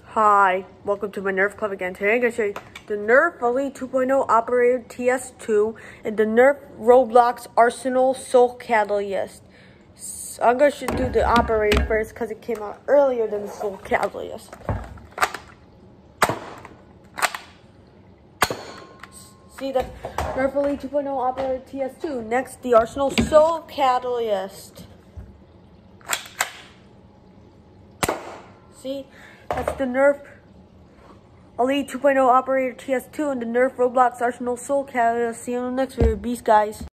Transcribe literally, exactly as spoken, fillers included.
Hi, welcome to my Nerf Club again. Today I'm going to show you the Nerf Elite two point oh Operator T S two and the Nerf Roblox Arsenal Soul Catalyst. So I'm going to do the Operator first because it came out earlier than the Soul Catalyst. See the Nerf Elite two point oh Operator T S two. Next, the Arsenal Soul Catalyst. See, that's the Nerf Elite two point oh Operator T S two and the Nerf Roblox Arsenal Soul Catalyst. See you in the next video. Peace, guys.